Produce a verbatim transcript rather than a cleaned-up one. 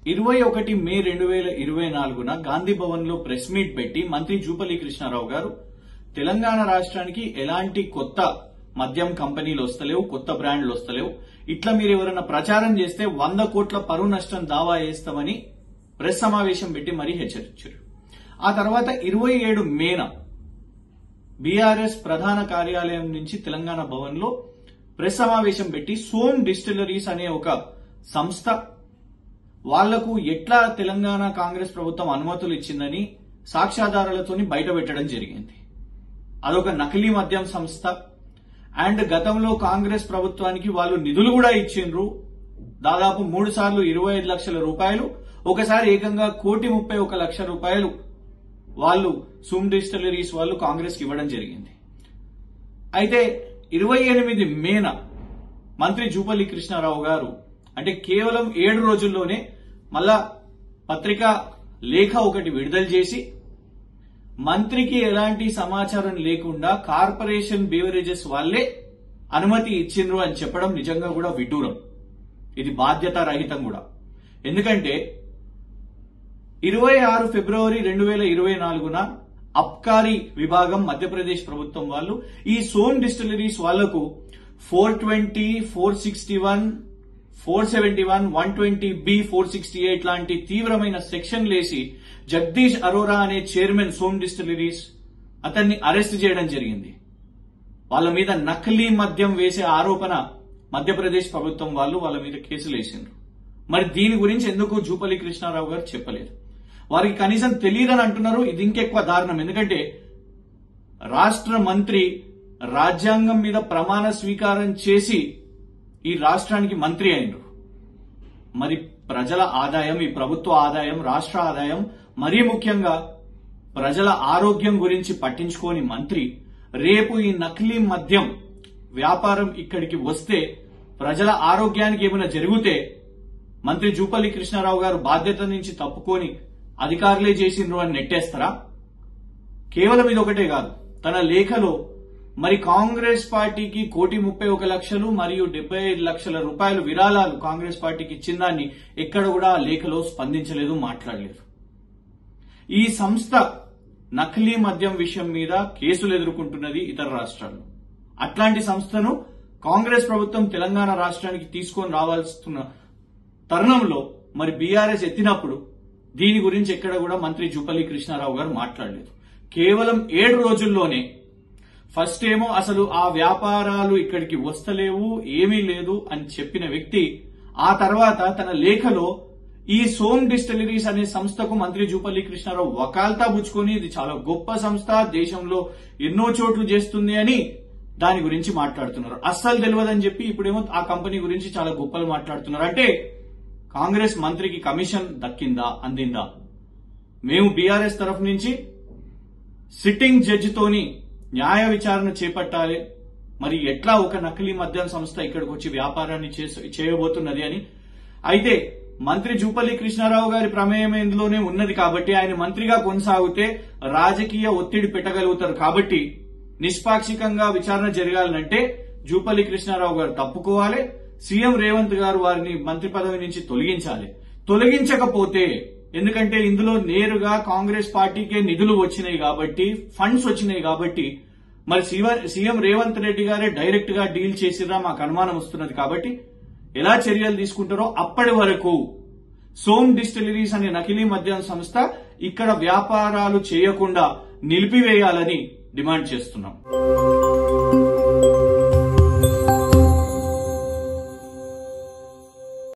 ఇరవై ఒకటి మే రెండు వేల ఇరవై నాలుగున గాంధీ భవన్ లో ప్రెస్ మీట్ పెట్టి మంత్రి జూపల్లి కృష్ణారావు గారు తెలంగాణ రాష్ట్రానికి ఎలాంటి కొత్త మద్యం కంపెనీలు వస్తలేవు, కొత్త బ్రాండ్లు వస్తలేవు, ఇట్లా మీరు ఎవరైనా ప్రచారం చేస్తే వంద కోట్ల పరువు నష్టం దావా వేస్తామని ప్రెస్ సమావేశం పెట్టి మరీ హెచ్చరించారు. ఆ తర్వాత ఇరవై ఏడు మేన బీఆర్ఎస్ ప్రధాన కార్యాలయం నుంచి తెలంగాణ భవన్ లో ప్రెస్ సమావేశం పెట్టి సోమ్ డిస్టిలరీస్ అనే ఒక సంస్థ వాళ్లకు ఎట్లా తెలంగాణ కాంగ్రెస్ ప్రభుత్వం అనుమతులు ఇచ్చిందని సాక్ష్యాధారాలతోని బయట పెట్టడం జరిగింది. అదొక నకిలీ మద్యం సంస్థ అండ్ గతంలో కాంగ్రెస్ ప్రభుత్వానికి వాళ్ళు నిధులు కూడా ఇచ్చిండ్రు. దాదాపు మూడు సార్లు ఇరవై ఐదు లక్షల రూపాయలు, ఒకసారి ఏకంగా కోటి ముప్పై ఒక లక్ష రూపాయలు వాళ్ళు సోమ్ డిస్టిలరీస్ వాళ్ళు కాంగ్రెస్ కి ఇవ్వడం జరిగింది. అయితే ఇరవై ఎనిమిది మేన మంత్రి జూపల్లి కృష్ణారావు గారు అంటే కేవలం ఏడు రోజుల్లోనే మళ్ళా పత్రికా లేఖ ఒకటి విడుదల చేసి మంత్రికి ఎలాంటి సమాచారం లేకుండా కార్పొరేషన్ బీవరేజెస్ వాళ్లే అనుమతి ఇచ్చిండ్రు అని చెప్పడం నిజంగా కూడా విడ్డూరం. ఇది బాధ్యత రహితం కూడా. ఎందుకంటే ఇరవై ఆరు ఫిబ్రవరి రెండు వేల ఇరవై నాలుగున అబ్కారీ విభాగం మధ్యప్రదేశ్ ప్రభుత్వం వాళ్ళు ఈ సోమ్ డిస్టిలరీస్ వాళ్లకు four twenty four sixty one four seventy one one twenty B four sixty eight లాంటి తీవ్రమైన సెక్షన్లేసి జగదీష్ అరోరా అనే చైర్మన్ సోమ్ డిస్టిలరీస్ అతన్ని అరెస్ట్ చేయడం జరిగింది. వాళ్ళ మీద నకిలీ మద్యం వేసే ఆరోపణ మధ్యప్రదేశ్ ప్రభుత్వం వాళ్ళు వాళ్ళ మీద కేసులు వేసిండ్రు. మరి దీని గురించి ఎందుకు జూపల్లి కృష్ణారావు గారు చెప్పలేదు? వారికి కనీసం తెలియదని అంటున్నారు. ఇది ఇంకెక్కువ దారుణం. ఎందుకంటే రాష్ట్ర మంత్రి రాజ్యాంగం మీద ప్రమాణ స్వీకారం చేసి ఈ రాష్ట్రానికి మంత్రి అయినరు. మరి ప్రజల ఆదాయం, ఈ ప్రభుత్వ ఆదాయం, రాష్ట్ర ఆదాయం, మరీ ముఖ్యంగా ప్రజల ఆరోగ్యం గురించి పట్టించుకోని మంత్రి రేపు ఈ నకిలీ మద్యం వ్యాపారం ఇక్కడికి వస్తే ప్రజల ఆరోగ్యానికి ఏమైనా జరిగితే మంత్రి జూపల్లి కృష్ణారావు గారు బాధ్యత నుంచి తప్పుకొని అధికారులే చేసిండ్రు అని నెట్టేస్తారా? కేవలం ఇది ఒకటే కాదు, తన లేఖలో మరి కాంగ్రెస్ పార్టీకి కోటి ముప్పై ఒక లక్షలు మరియు డెబ్బై ఐదు లక్షల రూపాయలు విరాళాలు కాంగ్రెస్ పార్టీకి ఇచ్చిన దాన్ని ఎక్కడ కూడా ఆ లేఖలో స్పందించలేదు, మాట్లాడలేదు. ఈ సంస్థ నకిలీ మద్యం విషయం మీద కేసులు ఎదుర్కొంటున్నది ఇతర రాష్ట్రాల్లో. అట్లాంటి సంస్థను కాంగ్రెస్ ప్రభుత్వం తెలంగాణ రాష్ట్రానికి తీసుకొని రావాల్సిన తరుణంలో మరి బీఆర్ఎస్ ఎత్తినప్పుడు దీని గురించి ఎక్కడ కూడా మంత్రి జూపల్లి కృష్ణారావు గారు మాట్లాడలేదు. కేవలం ఏడు రోజుల్లోనే ఫస్ట్ ఏమో అసలు ఆ వ్యాపారాలు ఇక్కడికి వస్తలేవు, ఏమీ లేదు అని చెప్పిన వ్యక్తి ఆ తర్వాత తన లేఖలో ఈ సోమ్ డిస్టిలరీస్ అనే సంస్థకు మంత్రి జూపల్లి కృష్ణారావు వకాల్తా పుచ్చుకొని ఇది చాలా గొప్ప సంస్థ, దేశంలో ఎన్నో చోట్లు చేస్తుంది అని దాని గురించి మాట్లాడుతున్నారు. అస్సలు తెలియదని చెప్పి ఇప్పుడేమో ఆ కంపెనీ గురించి చాలా గొప్పలు మాట్లాడుతున్నారు. అంటే కాంగ్రెస్ మంత్రికి కమిషన్ దక్కిందా, అందిందా? మేము బీఆర్ఎస్ తరఫు నుంచి సిట్టింగ్ జడ్జితోని న్యాయ విచారణ చేపట్టాలి. మరి ఎట్లా ఒక నకిలీ మద్యం సంస్థ ఇక్కడికి వచ్చి వ్యాపారాన్ని చేయబోతున్నది అని. అయితే మంత్రి జూపల్లి కృష్ణారావు గారి ప్రమేయం ఇందులోనే ఉన్నది కాబట్టి ఆయన మంత్రిగా కొనసాగితే రాజకీయ ఒత్తిడి పెట్టగలుగుతారు. కాబట్టి నిష్పాక్షికంగా విచారణ జరగాలంటే జూపల్లి కృష్ణారావు గారు తప్పుకోవాలి, సీఎం రేవంత్ గారు వారిని మంత్రి పదవి నుంచి తొలగించాలి. తొలగించకపోతే, ఎందుకంటే ఇందులో నేరుగా కాంగ్రెస్ పార్టీకే నిధులు వచ్చినాయి కాబట్టి, ఫండ్స్ వచ్చినాయి కాబట్టి, మరి సీఎం రేవంత్ రెడ్డి గారే డైరెక్ట్ గా డీల్ చేసిరా మాకు అనుమానం వస్తున్నది. కాబట్టి ఎలా చర్యలు తీసుకుంటారో అప్పటి వరకు సోమ్ డిస్టిలరీస్ అనే నకిలీ మద్యం సంస్థ ఇక్కడ వ్యాపారాలు చేయకుండా నిలిపివేయాలని డిమాండ్ చేస్తున్నాం.